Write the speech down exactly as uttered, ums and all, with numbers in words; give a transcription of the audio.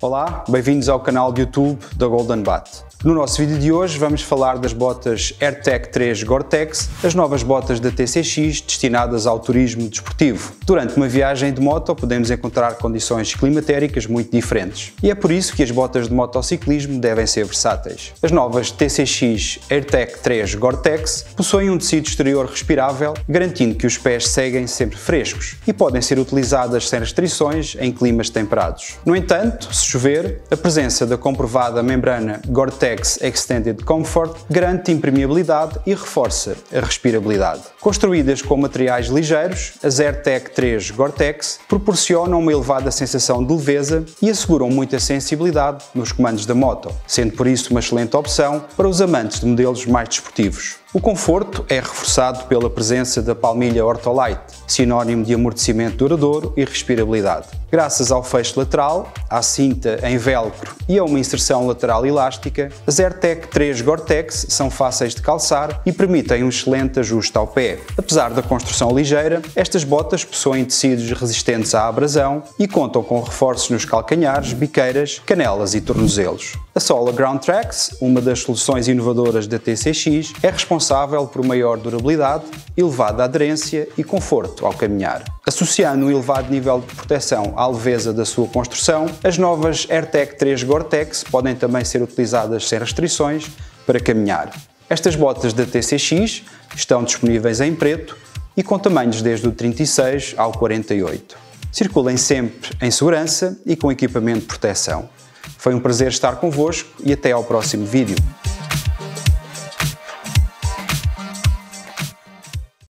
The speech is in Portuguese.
Olá, bem-vindos ao canal de YouTube da Golden Bat. No nosso vídeo de hoje vamos falar das botas AirTech três Gore-Tex, as novas botas da T C X destinadas ao turismo desportivo. Durante uma viagem de moto podemos encontrar condições climatéricas muito diferentes e é por isso que as botas de motociclismo devem ser versáteis. As novas T C X AirTech três Gore-Tex possuem um tecido exterior respirável, garantindo que os pés seguem sempre frescos e podem ser utilizadas sem restrições em climas temperados. No entanto, se chover, a presença da comprovada membrana Gore-Tex Extended Comfort garante impermeabilidade e reforça a respirabilidade. Construídas com materiais ligeiros, as AirTech três Gore-Tex proporcionam uma elevada sensação de leveza e asseguram muita sensibilidade nos comandos da moto, sendo por isso uma excelente opção para os amantes de modelos mais desportivos. O conforto é reforçado pela presença da palmilha Ortholite, sinónimo de amortecimento duradouro e respirabilidade. Graças ao fecho lateral, à cinta em velcro e a uma inserção lateral elástica, as AirTech três Gore-Tex são fáceis de calçar e permitem um excelente ajuste ao pé. Apesar da construção ligeira, estas botas possuem tecidos resistentes à abrasão e contam com reforços nos calcanhares, biqueiras, canelas e tornozelos. A Sola Ground Trax, uma das soluções inovadoras da T C X, é responsável por maior durabilidade, elevada aderência e conforto ao caminhar. Associando um elevado nível de proteção à leveza da sua construção, as novas AirTech três Gore-Tex podem também ser utilizadas sem restrições para caminhar. Estas botas da T C X estão disponíveis em preto e com tamanhos desde o trinta e seis ao quarenta e oito. Circulem sempre em segurança e com equipamento de proteção. Foi um prazer estar convosco e até ao próximo vídeo.